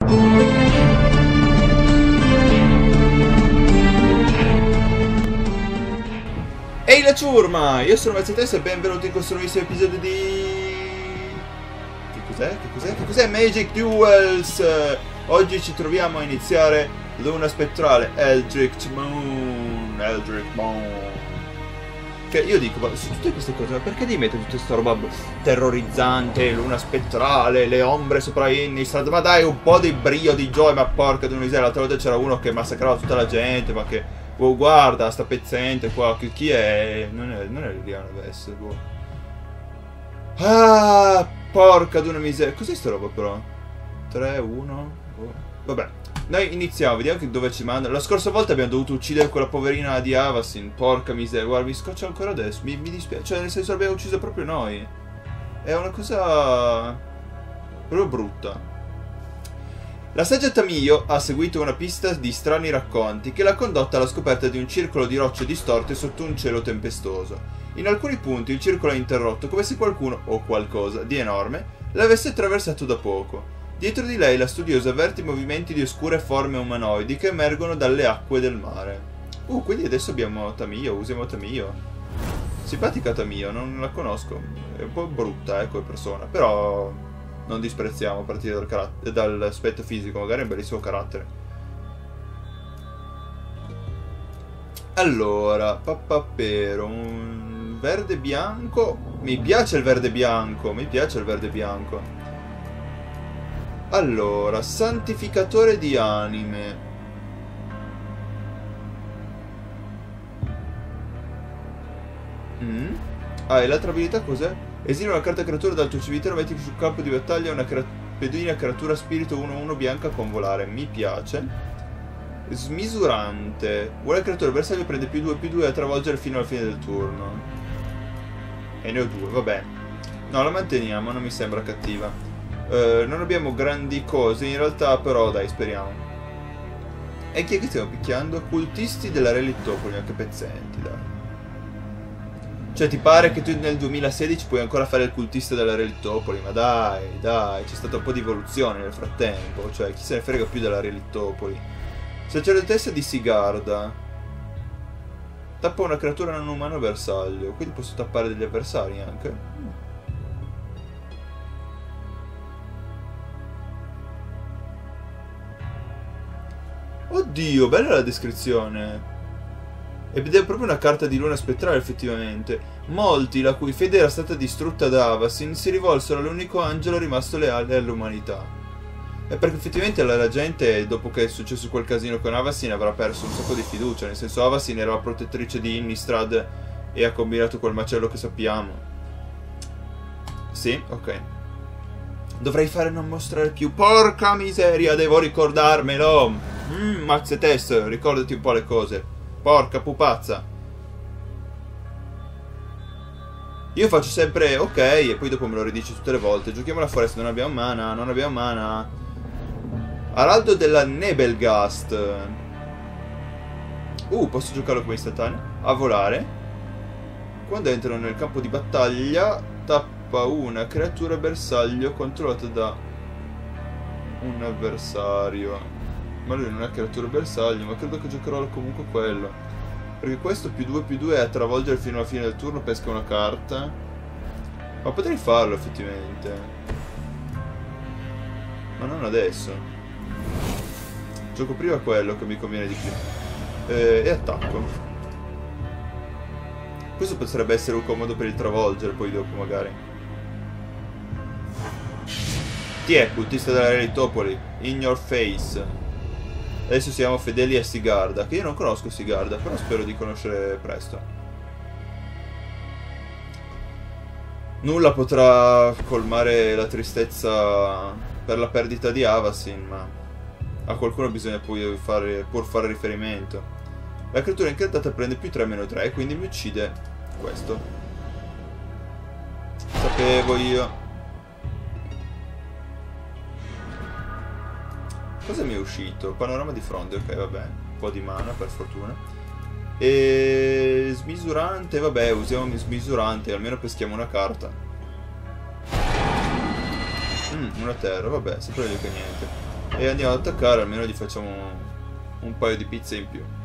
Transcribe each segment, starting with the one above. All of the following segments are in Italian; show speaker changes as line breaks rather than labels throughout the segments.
Ehi la ciurma! Io sono Mazzetessa e benvenuti in questo nuovissimo episodio di... Che cos'è? Che cos'è? Magic Duels! Oggi ci troviamo a iniziare Luna Spettrale, Eldritch Moon. Che io dico, ma su tutte queste cose, ma perché devi mettere tutta questa roba terrorizzante, Luna Spettrale, le ombre sopra Innistrad? Ma dai, un po' di brio, di gioia, ma porca di una miseria. L'altra volta c'era uno che massacrava tutta la gente, ma che... Oh, guarda, sta pezzente qua. Chi è? Non è Liliana Vess, boh. Ah, porca di una miseria. Cos'è sta roba però? 3, 1. Oh. Vabbè, noi iniziamo, vediamo dove ci manda. La scorsa volta abbiamo dovuto uccidere quella poverina di Avacyn. Porca miseria, guarda, mi scoccia ancora adesso. Mi dispiace, cioè nel senso l'abbiamo ucciso proprio noi. È una cosa proprio brutta. La saggia Tamiyo ha seguito una pista di strani racconti che l'ha condotta alla scoperta di un circolo di rocce distorte sotto un cielo tempestoso. In alcuni punti il circolo è interrotto come se qualcuno, o qualcosa, di enorme, l'avesse attraversato da poco. Dietro di lei la studiosa avverte movimenti di oscure forme umanoidi che emergono dalle acque del mare. Quindi adesso abbiamo Tamiyo, usiamo Tamiyo. Simpatica Tamiyo, non la conosco. È un po' brutta, come persona, però... non disprezziamo a partire dall'aspetto fisico, magari è un bellissimo carattere. Allora, pappapero, un verde bianco. Mi piace il verde bianco, mi piace il verde bianco. Allora, santificatore di anime. Ah, e l'altra abilità cos'è? Esila una carta creatura dal tuo cimitero, metti sul campo di battaglia una pedina creatura spirito 1-1 bianca con volare. Mi piace. Smisurante. Vuole il creatore bersaglio, prende +2/+2 a travolgere fino alla fine del turno. E ne ho 2, vabbè. No, la manteniamo, non mi sembra cattiva. Non abbiamo grandi cose in realtà, però dai, speriamo. E chi è che stiamo picchiando? Cultisti della Relittopoli, anche pezzenti, dai. Cioè, ti pare che tu nel 2016 puoi ancora fare il cultista della Relittopoli? Ma dai, c'è stata un po' di evoluzione nel frattempo. Cioè, chi se ne frega più della Relittopoli? Sacerdotessa di Sigarda. Tappa una creatura non umana bersaglio. Quindi posso tappare degli avversari anche. Oddio, bella la descrizione. Ed è proprio una carta di Luna Spettrale, effettivamente. Molti, la cui fede era stata distrutta da Avacyn, si rivolsero all'unico angelo rimasto leale all'umanità. E perché effettivamente la gente, dopo che è successo quel casino con Avacyn, avrà perso un sacco di fiducia. Nel senso, Avacyn era la protettrice di Innistrad e ha combinato quel macello che sappiamo. Sì, ok. Dovrei fare non mostrare più. Porca miseria, devo ricordarmelo. Mazzetess, ricordati un po' le cose. Porca pupazza. Io faccio sempre ok e poi dopo me lo ridici tutte le volte. Giochiamo alla foresta, non abbiamo mana, non abbiamo mana. Araldo della Nebelgast. Posso giocarlo come istantaneo? A volare. Quando entrano nel campo di battaglia tappa una creatura bersaglio controllata da un avversario. Ma lui non è creatura bersaglio, ma credo che giocherò comunque quello. Perché questo +2/+2 è a travolgere fino alla fine del turno, pesca una carta. Ma potrei farlo effettivamente. Ma non adesso. Gioco prima quello che mi conviene di più. E attacco. Questo potrebbe essere un comodo per il travolgere poi dopo magari. Chi è? Cultista della Relittopoli. In your face. Adesso siamo fedeli a Sigarda, che io non conosco Sigarda, però spero di conoscere presto. Nulla potrà colmare la tristezza per la perdita di Avacyn, ma a qualcuno bisogna pur fare riferimento. La creatura incantata prende +3/-3 e quindi mi uccide questo. Sapevo io. Cosa mi è uscito? Panorama di fronte, ok, vabbè. Un po' di mana, per fortuna. E... smisurante, vabbè, usiamo smisurante, almeno peschiamo una carta. Una terra, vabbè, sempre meglio che niente. E andiamo ad attaccare, almeno gli facciamo un paio di pizze in più.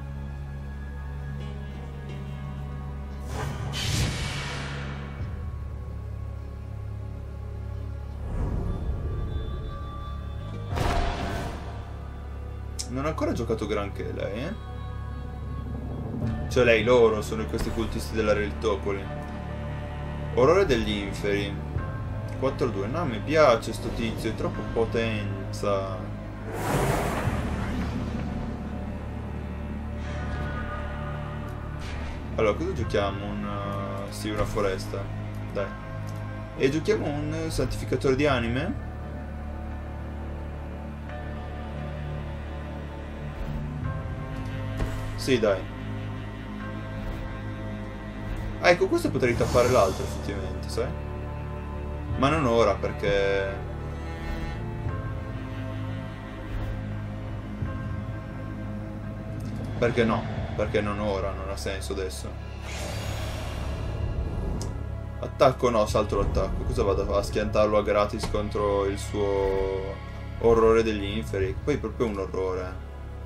Non ha ancora giocato granché lei, eh? Cioè lei, loro sono questi cultisti della Relitopoli. Orrore degli inferi. 4-2. No, mi piace sto tizio, è troppo potenza. Allora, cosa giochiamo? Sì, una foresta. Dai. E giochiamo un santificatore di anime? Sì, dai. Ah, ecco, questo potrei tappare l'altro, effettivamente, sai? Ma non ora, perché... Perché no? Perché non ora, non ha senso adesso. Attacco no, salto l'attacco. Cosa vado a schiantarlo a gratis contro il suo orrore degli inferi? Poi è proprio un orrore.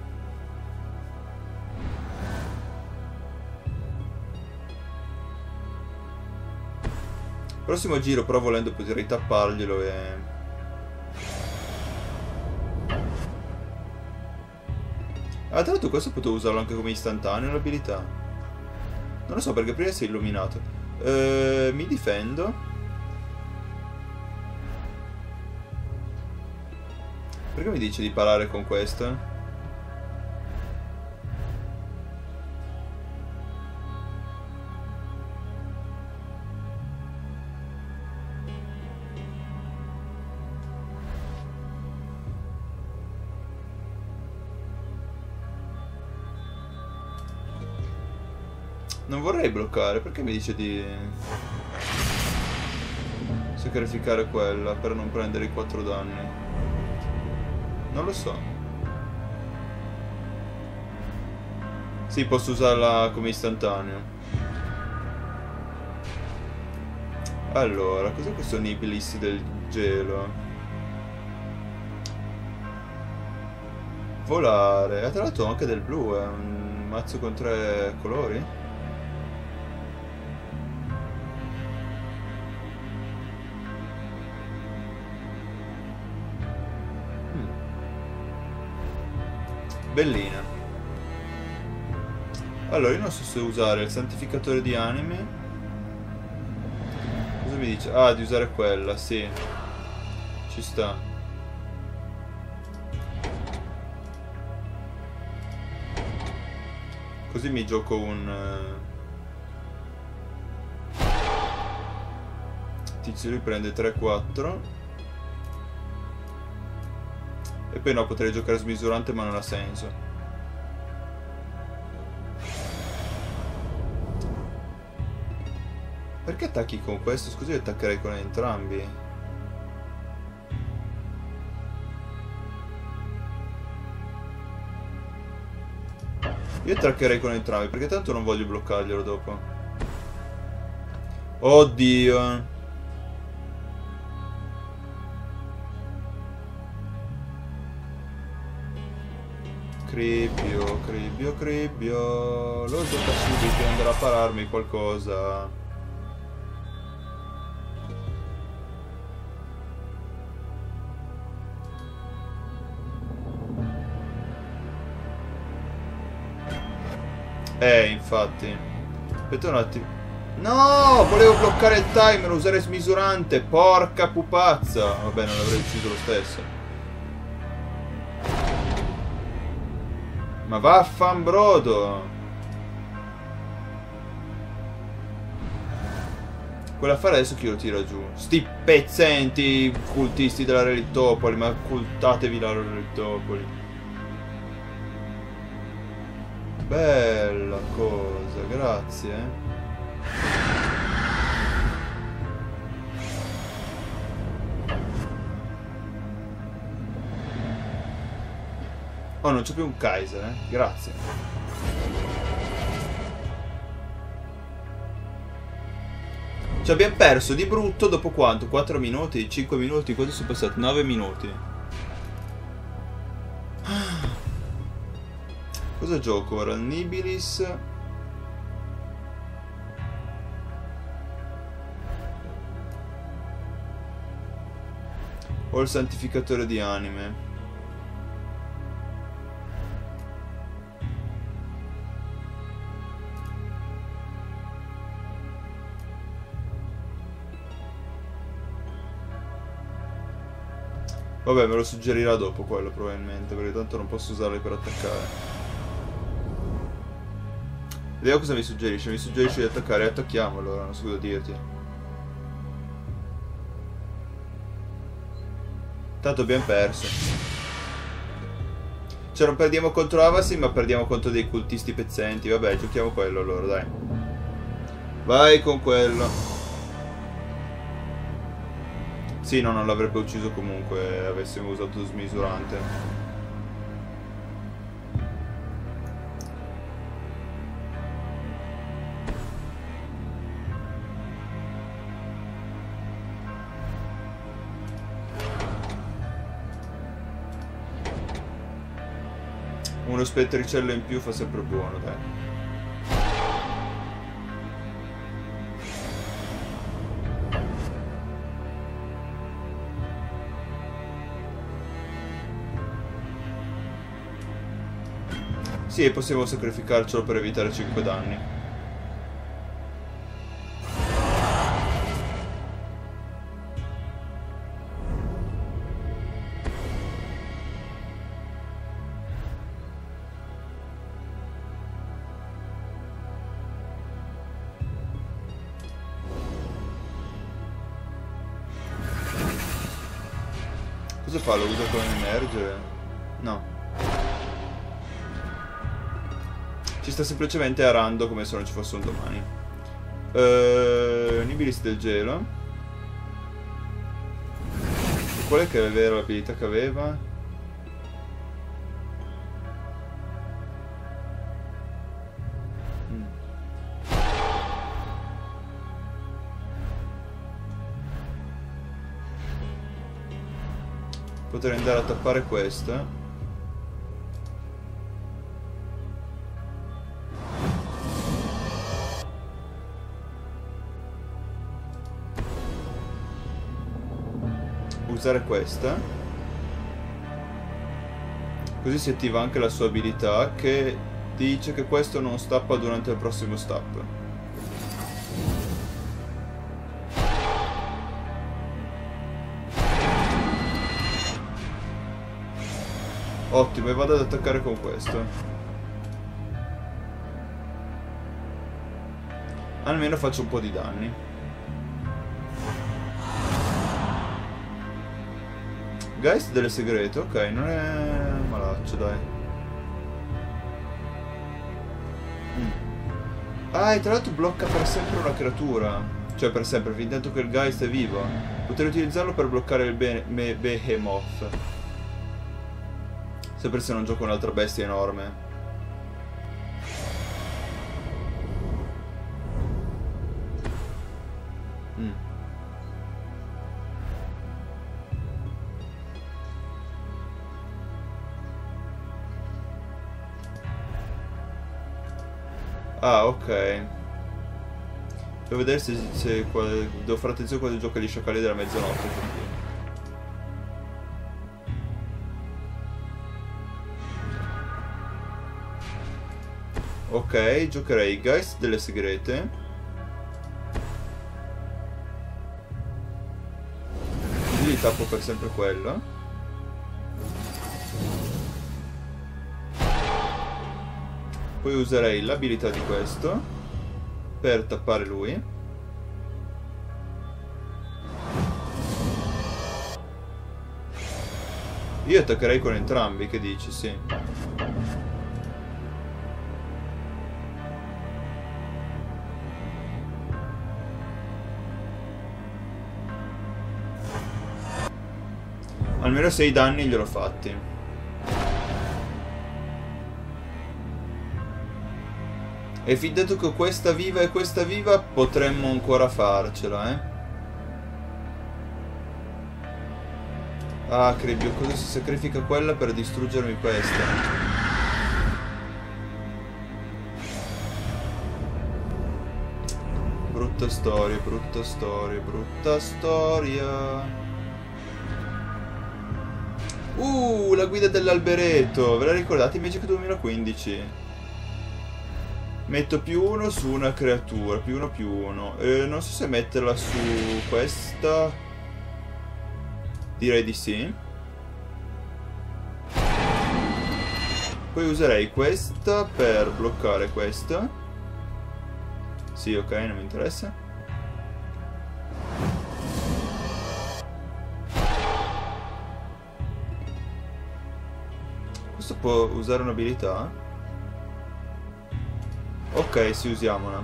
Prossimo giro, però volendo potrei tapparglielo e... Ah, tra l'altro questo potevo usarlo anche come istantaneo l'abilità. Non lo so perché prima si è illuminato. Mi difendo. Perché mi dice di parare con questo? Non vorrei bloccare, perché mi dice di sacrificare quella per non prendere i 4 danni? Non lo so. Sì, posso usarla come istantaneo. Allora, cos'è questo Nibilis del gelo? Volare. Ha tra l'altro anche del blu, è un mazzo con 3 colori? Bellina. Allora, io non so se usare il santificatore di anime. Cosa mi dice? Ah, di usare quella, sì. Ci sta. Così mi gioco un... Tizio riprende 3-4. E poi no, potrei giocare smisurante ma non ha senso. Perché attacchi con questo? Scusi, io attaccherei con entrambi. Io attaccherei con entrambi perché tanto non voglio bloccarglielo dopo. Oddio. Cribbio, cribbio, cribbio. Lo gioca subito e andrà a pararmi qualcosa. Infatti. Aspetta un attimo. No, volevo bloccare il timer, usare smisurante. Porca pupazza. Vabbè, non l'avrei ucciso lo stesso. Ma vaffanbrodo. Quell'affare adesso chi lo tira giù? Sti pezzenti cultisti della Relitopoli. Ma cultatevi la Relitopoli. Bella cosa, grazie. Oh, non c'è più un Kaiser, grazie. Ci abbiamo perso di brutto dopo quanto? 4 minuti? 5 minuti? Quanto sono passati? 9 minuti. Cosa gioco ora? Nibilis. O il santificatore di anime? Vabbè, me lo suggerirà dopo quello probabilmente, perché tanto non posso usarli per attaccare. Vediamo cosa mi suggerisce. Mi suggerisce di attaccare. Attacchiamo allora, non so cosa dirti. Tanto abbiamo perso. Cioè non perdiamo contro Avacyn, ma perdiamo contro dei cultisti pezzenti. Vabbè, giochiamo quello allora, dai. Vai con quello. Sì, no, non l'avrebbe ucciso comunque avessimo usato smisurante. Uno spettricello in più fa sempre buono, dai. Sì, possiamo sacrificarcelo per evitare 5 danni. Cosa fa? Lo usa come emergere? No. Ci sta semplicemente arando come se non ci fosse un domani. Nibilis del gelo. E qual è che era l'abilità che aveva? Potrei andare a tappare questa. Usare questa, così si attiva anche la sua abilità che dice che questo non stappa durante il prossimo step. Ottimo, e vado ad attaccare con questo. Almeno faccio un po' di danni. Geist delle segrete, ok, non è malaccio, dai. Ah, e tra l'altro blocca per sempre una creatura. Cioè per sempre, fin tanto che il Geist è vivo. Potrei utilizzarlo per bloccare il Behemoth. Sempre se non gioco un'altra bestia enorme. Ah, ok. Devo vedere se devo fare attenzione quando gioca gli sciacalli della mezzanotte. Ok, giocherei Geist delle segrete. Così gli tappo per sempre quello. Poi userei l'abilità di questo per tappare lui. Io attaccherei con entrambi, che dici? Sì. Almeno 6 danni gliel'ho fatti. E fin dato che questa viva e questa viva, potremmo ancora farcela, eh. Ah, Cribbio, cosa si sacrifica quella per distruggermi questa? Brutta storia, brutta storia, brutta storia. La guida dell'alberetto. Ve la ricordate in Magic 2015? Metto +1 su una creatura, +1/+1. Non so se metterla su questa. Direi di sì. Poi userei questa per bloccare questa. Sì, ok, non mi interessa. Questo può usare un'abilità? Ok, sì, usiamola.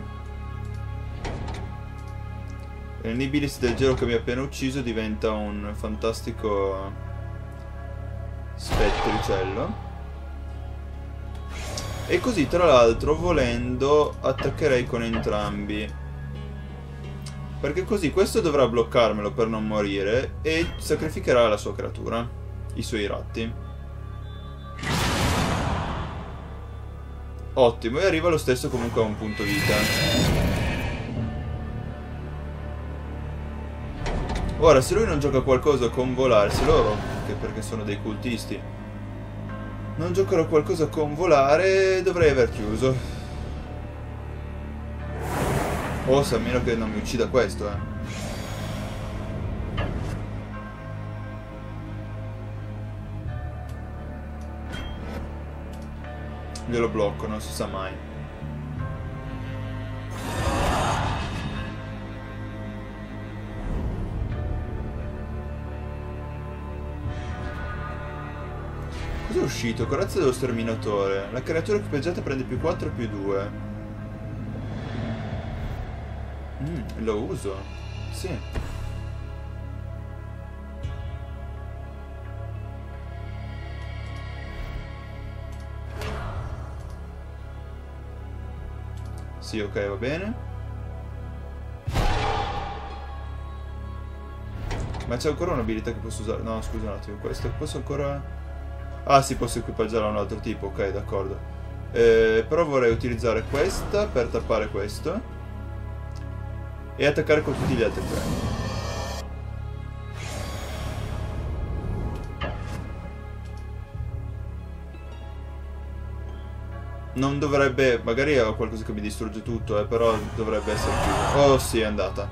Il Nibilis del gelo che mi ha appena ucciso diventa un fantastico spettricello. E così, tra l'altro, volendo, attaccherei con entrambi. Perché così questo dovrà bloccarmelo per non morire e sacrificherà la sua creatura, i suoi ratti. Ottimo, e arriva lo stesso comunque a un punto vita. Ora, se lui non gioca qualcosa con volare, se loro, che perché sono dei cultisti, non giocano qualcosa con volare, dovrei aver chiuso. O se a meno che non mi uccida questo, Glielo blocco, non si sa mai. Cos'è uscito? Corazza dello sterminatore. La creatura equipaggiata prende +4/+2. Lo uso. Sì. Sì, ok, va bene. Ma c'è ancora un'abilità che posso usare? No, scusa un attimo, questo posso ancora... Ah, sì, posso equipaggiarla a un altro tipo, ok, d'accordo. Però vorrei utilizzare questa per tappare questo. E attaccare con tutti gli altri tre. Non dovrebbe... Magari ho qualcosa che mi distrugge tutto, però dovrebbe essere chiuso. Oh, sì, è andata.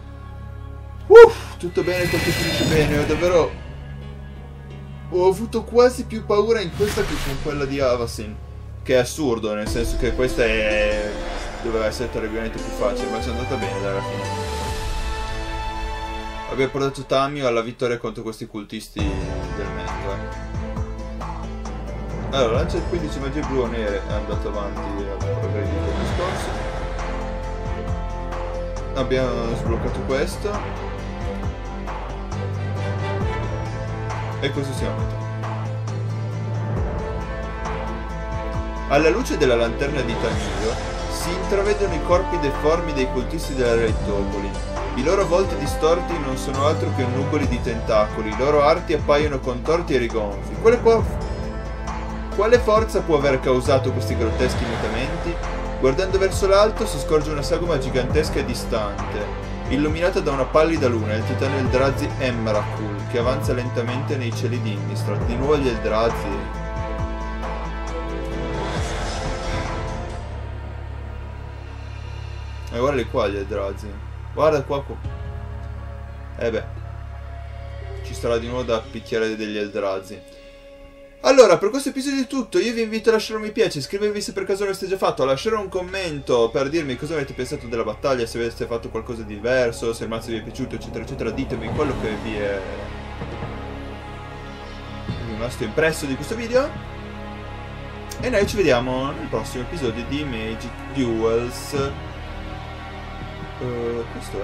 Tutto bene quel che finisce bene. Ho davvero... Ho avuto quasi più paura in questa che con quella di Avacyn. Che è assurdo, nel senso che questa è... doveva essere terribilmente più facile, ma ci è andata bene dai, alla fine. Abbiamo portato Tamio alla vittoria contro questi cultisti del mento, Allora, lancia il 15 magie blu o nere è andato avanti al progredito discorso. Abbiamo sbloccato questo. E questo siamo a metà. Alla luce della lanterna di Tamio si intravedono i corpi deformi dei cultisti della Rettopoli. I loro volti distorti non sono altro che nuvoli di tentacoli. I loro arti appaiono contorti e rigonfi. Quale forza può aver causato questi grotteschi mutamenti? Guardando verso l'alto si scorge una sagoma gigantesca e distante, illuminata da una pallida luna, il titano Eldrazi Emrakul, che avanza lentamente nei cieli di Innistrad. Di nuovo gli Eldrazi. E guardali qua gli Eldrazi. Guarda qua. Beh. Ci sarà di nuovo da picchiare degli Eldrazi. Allora, per questo episodio è tutto. Io vi invito a lasciare un mi piace, iscrivervi se per caso non l'avete già fatto, a lasciare un commento per dirmi cosa avete pensato della battaglia, se avete fatto qualcosa di diverso, se il mazzo vi è piaciuto, eccetera, eccetera. Ditemi quello che vi è rimasto impresso di questo video. E noi ci vediamo nel prossimo episodio di Magic Duels. Questo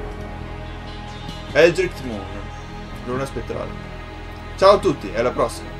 è Eldritch Moon, luna spettrale. Ciao a tutti e alla prossima.